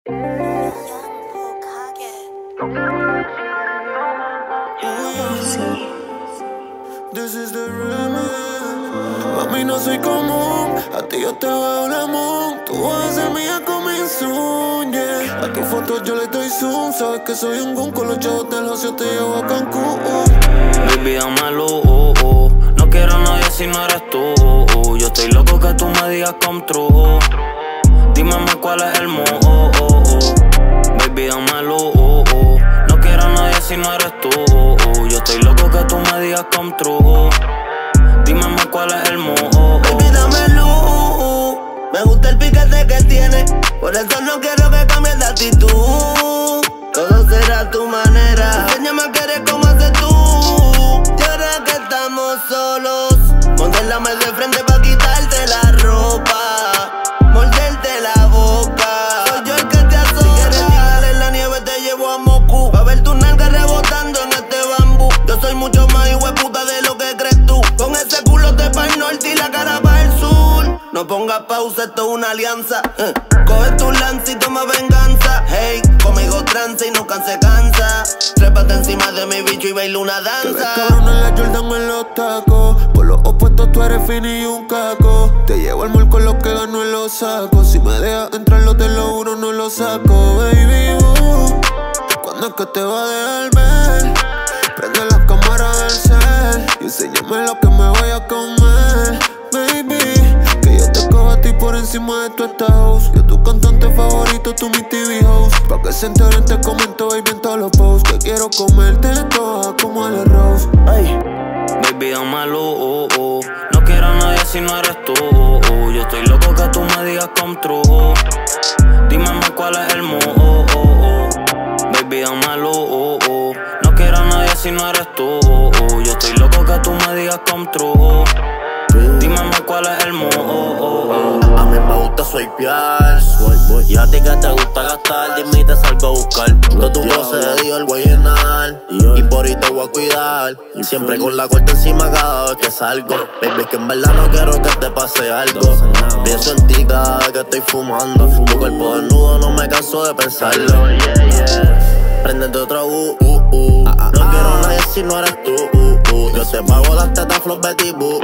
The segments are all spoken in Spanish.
This is the remedy. Mami, no soy común, a ti yo te voy a hablar moon. Tú vas a ser mía con mi zoom, yeah. A tus fotos yo le doy zoom. Sabes que soy un gun, con los chavos del ocio te llevo a Cancún. Baby, dame luz, no quiero a nadie si no eres tú. Yo estoy loco que tú me digas come true. Dime más cuál es el mood. Baby, dame luz, no quiero a nadie si no eres tú. Yo estoy loco que tú me digas come true. Dime más cuál es el mood. Baby, dame luz. Me gusta el piquete que tiene, por eso no quiero que cambies de actitud. Todo será a tu manera. Enséñame a querer como haces tú. Y ahora que estamos solos, ponte la mesa de frente pa' quitarte la ropa, morderte la boca. Soy yo el que te azoga. Si quieres tirar en la nieve te llevo a Moscú, pa' ver tu nalga rebotando en este bambú. Yo soy mucho más hijueputa de lo que crees tú. Con ese culo te pa' el norte y la cara pa' el sur. No pongas pausa, esto es una alianza. Coge tu lanza y toma venganza. Hey, conmigo trance y nunca se cansa. Trépate encima de mi bicho y baila una danza. Te ves cabrón en la Jordan en los tacos. Por los opuestos tú eres fini y un caco. Te llevo al mall con lo que gano en los sacos. Si me dejas entrar los de los uno no lo saco. Baby, ¿cuándo es que te va a dejar ver? Prende la cámara del cel y enséñame lo que me voy a comer. Baby, que yo te cojo a ti por encima de tu house. Yo tu cantante favorito, tú mi TV host. Pa' que se enteren te comento, baby, en todos los posts. Que quiero comerte toda como el arroz. Ay, baby, dame luz, no quiero a nadie si no eres tú. Yo estoy loco que tú me digas come true. Dime más cuál es el mood. Baby, dame luz, no quiero a nadie si no eres tú. Yo estoy loco que tú me digas come true. Dime más cuál es el mood. A mí me gusta swipear, y a ti que te gusta gastar, dime y te salgo a buscar. Que tu pose de Dior voy a llenar, y por ahí te voy a cuidar. Siempre con la corta encima cada vez que salgo. Baby, que en verdad no quiero que te pase algo. Pienso en ti cada vez que estoy fumando. Tu cuerpo desnudo no me canso de pensarlo. Préndete otro no quiero a nadie si no eres tú. Yo te pago las tetas flow Betty Boo.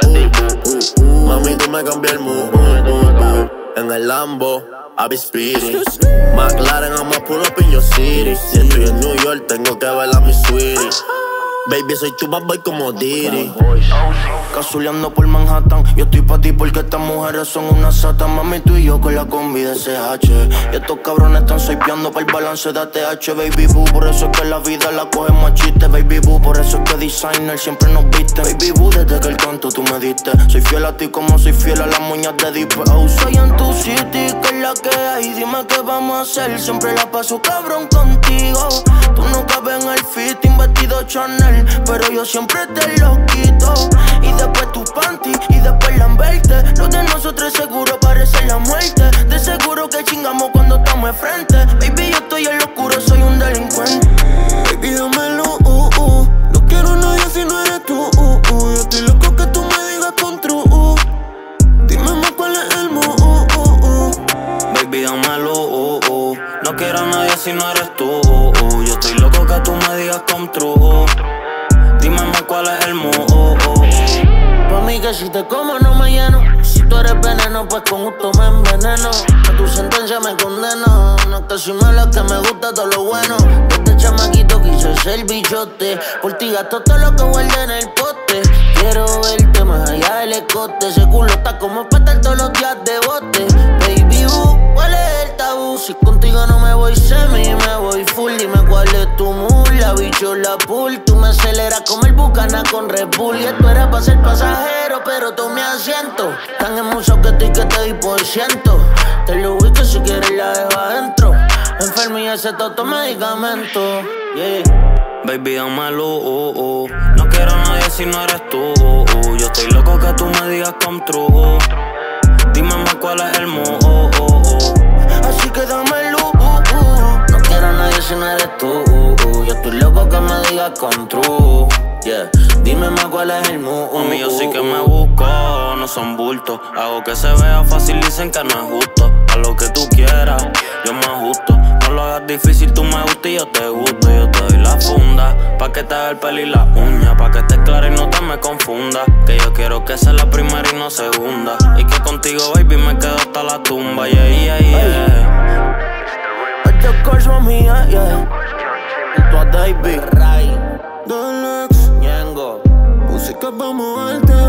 Mami, tú me cambias el mood. En el Lambo, I be speeding. McLaren, I'ma pull up in your city. Si estoy en New York, tengo que ver a mi sweetie. Baby, soy tu bad boy como Diddy. Cazuleando por Manhattan, yo estoy pa' ti porque estas mujeres son una sata. Mami, tú y yo con la combi de CH. Y estos cabrones están swipeando para el balance de ATH. Baby boo, por eso es que la vida la coge más chiste. Baby boo, por eso es que designer siempre nos viste. Baby boo, desde que el canto tú me diste. Soy fiel a ti como soy fiel a las moñas de Deep House. Soy en tu city, que es la que hay. Dime qué vamos a hacer, siempre la paso cabrón contigo. Tú no cabes en el fitting, vestido Chanel, pero yo siempre te lo quito. Y después tu panty, y después lamberte. Lo de nosotros seguro parece la muerte. De seguro que chingamos cuando estamos de frente. Baby, yo estoy en lo oscuro, soy un delincuente. Baby, dámelo, no quiero a nadie si no eres tú. Yo estoy loco que tú me digas con true. Dime más cuál es el mood. Baby, dámelo, no quiero a nadie si no eres tú. Yo estoy loco que tú me digas come true. Dime más cuál es el mood. Pa' mí que si te como no me lleno. Si tú eres veneno, pues con gusto me enveneno. A tu sentencia me condeno. No es que soy mala, que me gusta todo lo bueno. Este chamaquito quise ser bichote. Por ti gasto todo lo que guardé en el pote. Quiero verte más allá del escote. Ese culo está como para estar todos los días de bote. Baby ¿cuál es el tabú? Si contigo no me voy semi, me voy full. Dime cuál es tu mula, bicho la pool. Tú me aceleras como el Bucana con Red Bull. Y esto era para ser pasajero, pero tomé asiento. Tan hermoso que estoy que te di por ciento. Te lo ubico si quieres la dejo adentro. Enfermo y ese todo medicamento. Baby, dámelo, no quiero a nadie si no eres tú. Yo estoy loco que tú me digas come true. Dime más cuál es el mood. Así que dámelo, no quiero a nadie si no eres tú. Yo estoy loco que me digas come true. Dime más cuál es el mood. Mami, yo sí que me busco, no son bultos. Hago que se vea fácil, dicen que no es justo. haz lo que tú quieras, yo me ajusto. No lo hagas difícil, tú me gustas y yo te gusto. Yo te doy la funda, pa' que te haga el pelo y la uña, pa' que estés clara y no te me confunda. Que yo quiero que sea la primera y no segunda. Y que contigo, baby, me quedo hasta la tumba, yeah, yeah, yeah. Este coach, mami, yeah, yeah. Junto a David, Ray, Deluxe, Ñengo. música pa' moverte.